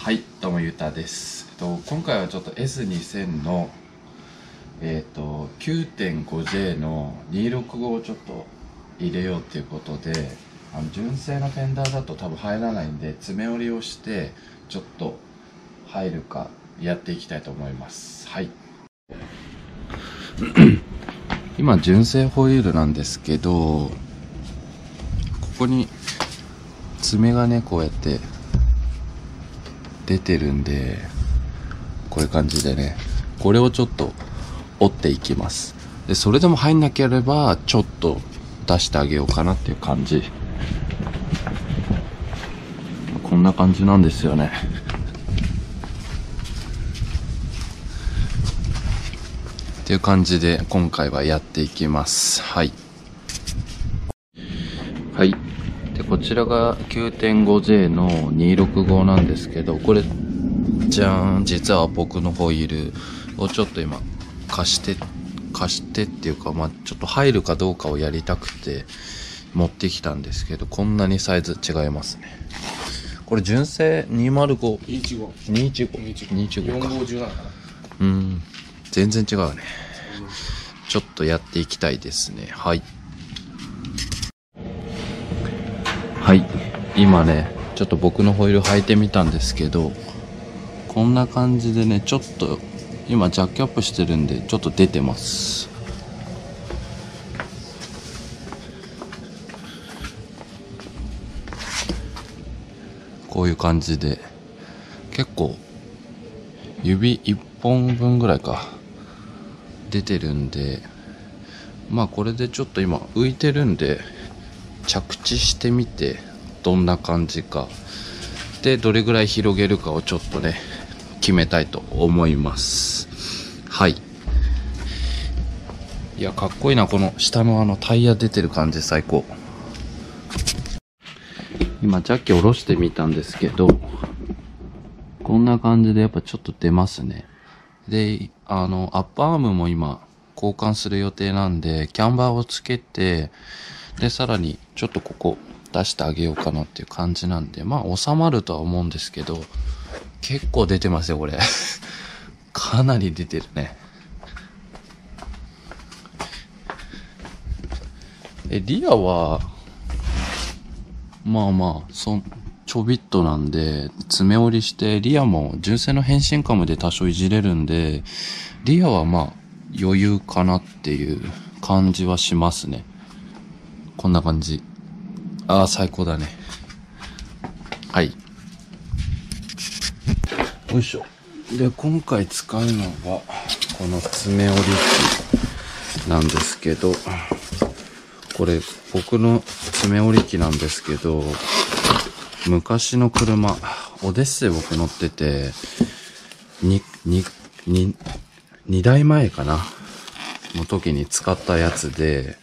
はい、どうもゆうたです。今回はちょっと S2000 の9.5J の265をちょっと入れようっていうことで、純正のフェンダーだと多分入らないんで、爪折りをしてちょっと入るかやっていきたいと思います。はい。今純正ホイールなんですけど、ここに爪がねこうやって出てるんで、こういう感じでね、これをちょっと折っていきます。でそれでも入んなければちょっと出してあげようかなっていう感じ。こんな感じなんですよね。っていう感じで今回はやっていきます。はいはい。でこちらが 9.5J の265なんですけど、これじゃーん、実は僕のホイールをちょっと今貸してっていうか、ちょっと入るかどうかをやりたくて持ってきたんですけど、こんなにサイズ違いますね。これ純正205、215か。 450なのかな。 全然違うね。ちょっとやっていきたいですね。はいはい、今ねちょっと僕のホイール履いてみたんですけど、こんな感じでね、ちょっと今ジャッキアップしてるんでちょっと出てます。こういう感じで結構指1本分ぐらいか出てるんで、これでちょっと今浮いてるんで着地してみてどんな感じかで、どれぐらい広げるかをちょっとね決めたいと思います。はい。いやかっこいいな、この下のタイヤ出てる感じ最高。今ジャッキ下ろしてみたんですけど、こんな感じでやっぱちょっと出ますね。でアッパーアームも今交換する予定なんで、キャンバーをつけて、でさらにちょっとここ出してあげようかなっていう感じなんで、収まるとは思うんですけど、結構出てますよこれかなり出てるね。リアはちょびっとなんで、爪折りしてリアも純正の変身カムで多少いじれるんで、リアは余裕かなっていう感じはしますね。こんな感じ。最高だね。はい。よいしょ。で今回使うのがこの爪折り機なんですけど、これ僕の爪折り機なんですけど、昔の車オデッセイ僕乗ってて、2台前かなの時に使ったやつで、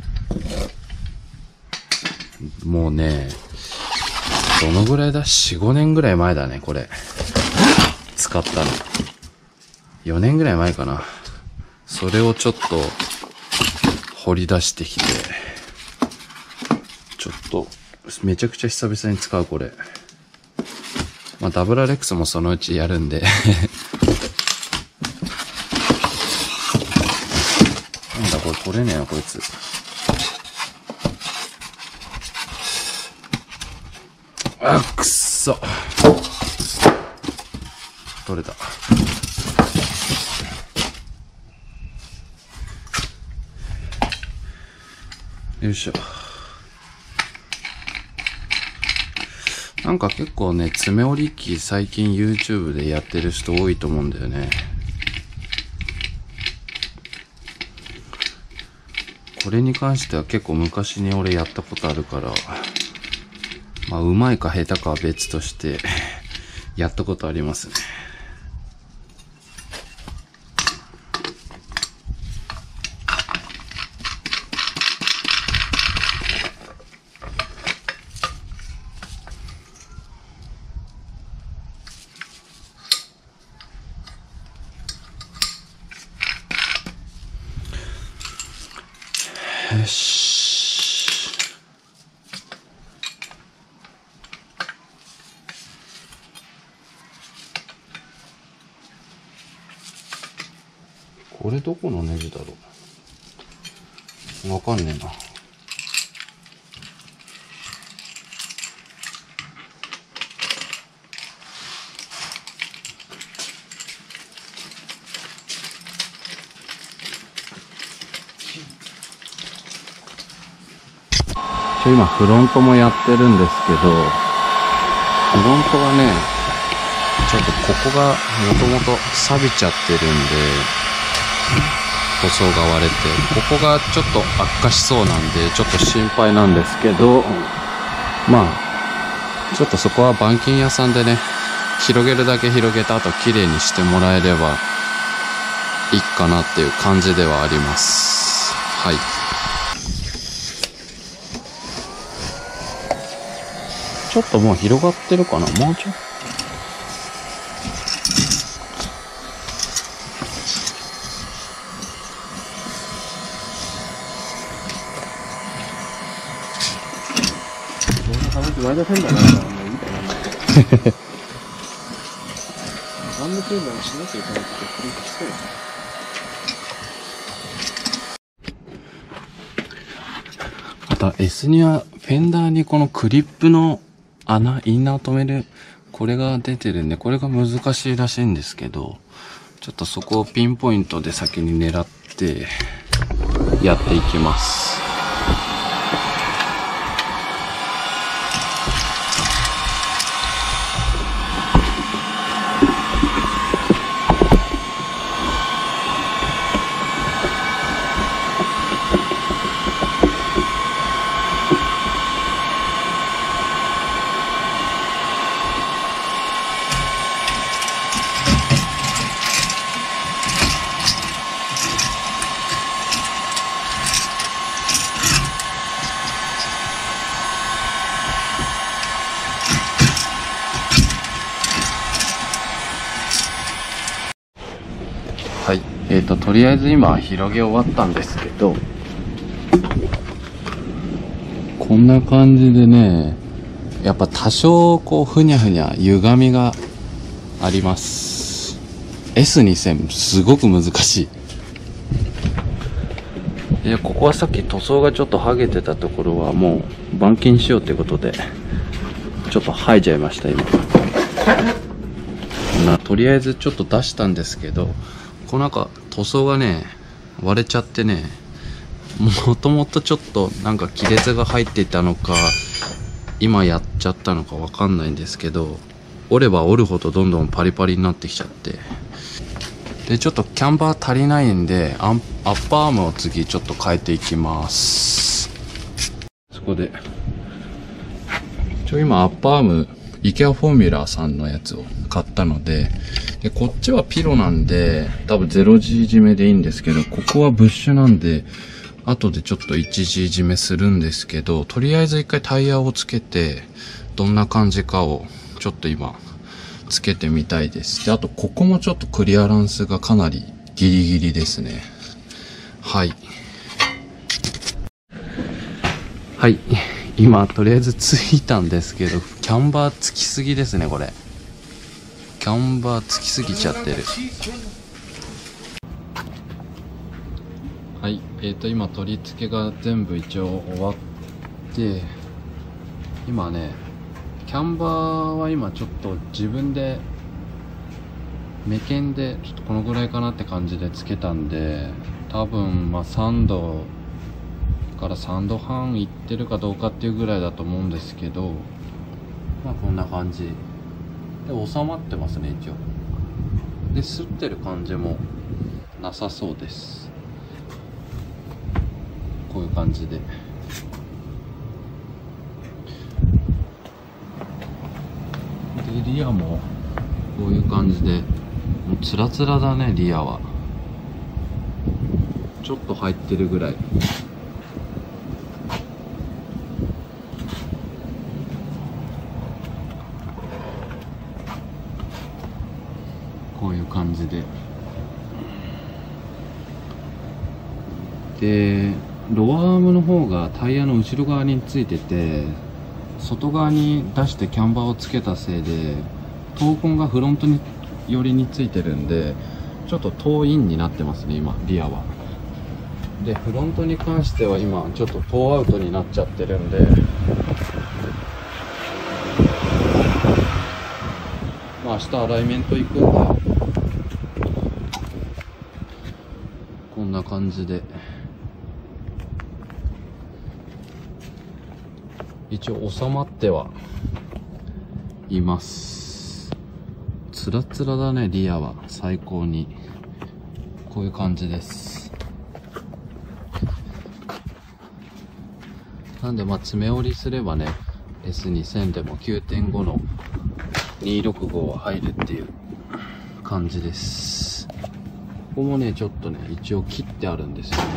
もうねどのぐらいだ、 4,5 年ぐらい前だねこれ使ったの。4年ぐらい前かな。それをちょっと掘り出してきて、ちょっとめちゃくちゃ久々に使うこれ。ダブルアレックスもそのうちやるんでなんだこれ取れねえなこいつ。くっそ、取れた。よいしょ。なんか結構ね、爪折り機最近 YouTube でやってる人多いと思うんだよね。これに関しては結構昔に俺やったことあるから、うまいか下手かは別としてやったことありますね。よし。 これどこのネジだろう。わかんねえな。今フロントもやってるんですけど、フロントがね、ちょっとここがもともと錆びちゃってるんで、塗装が割れて、ここがちょっと悪化しそうなんで、ちょっと心配なんですけど、まあ、ちょっとそこは板金屋さんでね、広げるだけ広げた後綺麗にしてもらえればいいかなっていう感じではあります。はい。ちょっともう広がってるかな、もうちょっと。 前田フェンダーなんかもういいかな。ガンドフェンダーにしなきゃいけないってプリントしてる。 また S にはフェンダーにこのクリップの穴、インナーを止めるこれが出てるんで、これが難しいらしいんですけど、ちょっとそこをピンポイントで先に狙ってやっていきます。はい。とりあえず今広げ終わったんですけど、こんな感じでね、やっぱ多少こうふにゃふにゃ歪みがあります。S2000 すごく難しい。で、ここはさっき塗装がちょっと剥げてたところはもう板金しようってことで、ちょっと剥いじゃいました今。とりあえずちょっと出したんですけど、こうなんか塗装がね割れちゃってね、もともとちょっとなんか亀裂が入っていたのか今やっちゃったのかわかんないんですけど、折れば折るほどどんどんパリパリになってきちゃって、でちょっとキャンバー足りないんでアッパーアームを次ちょっと変えていきます。そこで今アッパーアームイケアフォーミュラーさんのやつを買ったので、こっちはピロなんで多分 0G 締めでいいんですけど、ここはブッシュなんで後でちょっと 1G 締めするんですけど、とりあえず一回タイヤをつけてどんな感じかをちょっと今つけてみたいです。で、あとここもちょっとクリアランスがかなりギリギリですね。はい。はい。今とりあえずついたんですけど、キャンバーつきすぎですねこれ。キャンバーつきすぎちゃってる。はい。今取り付けが全部一応終わって、今ねキャンバーは今ちょっと自分で目検でちょっとこのぐらいかなって感じでつけたんで、多分まあ3度から3度半いってるかどうかっていうぐらいだと思うんですけど、まあこんな感じで収まってますね一応。で擦ってる感じもなさそうです。こういう感じで。でリアもこういう感じで、もうツラツラだね。リアはちょっと入ってるぐらい。こういう感じで。でロアームの方がタイヤの後ろ側についてて、外側に出してキャンバーをつけたせいで闘魂がフロントに寄りについてるんで、ちちょっとトーインになってますね、今リアは。でフロントに関しては今ちょっとトーアウトになっちゃってるんで、まあ明日アライメント行くんで、こんな感じで一応収まってはいます。ツラツラだね、リアは最高に。こういう感じです。なんでまあ詰め折りすればね S2000 でも 9.5 の265は入るっていう感じです。ここもねちょっとね一応切ってあるんですよね。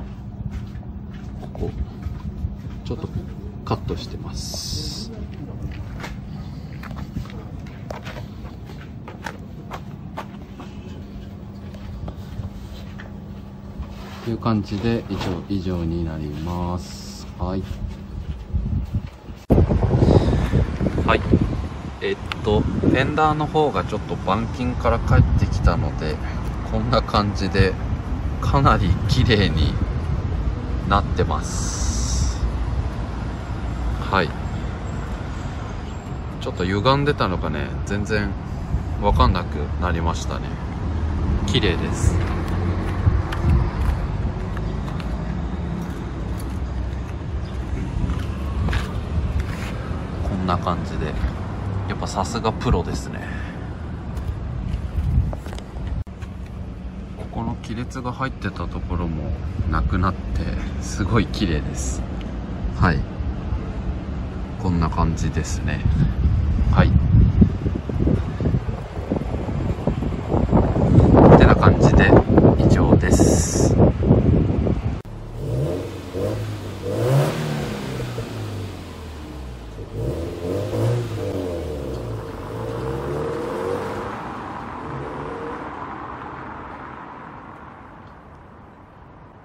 ここちょっとカットしてます。という感じで以上になります。はい。はい。フェンダーの方がちょっと板金から帰ってきたので、こんな感じでかなり綺麗になってます。はい。ちょっと歪んでたのがね、全然わかんなくなりましたね。綺麗です。こんな感じで、やっぱさすがプロですね。ここの亀裂が入ってたところもなくなってすごい綺麗です。はい、こんな感じですね。はい。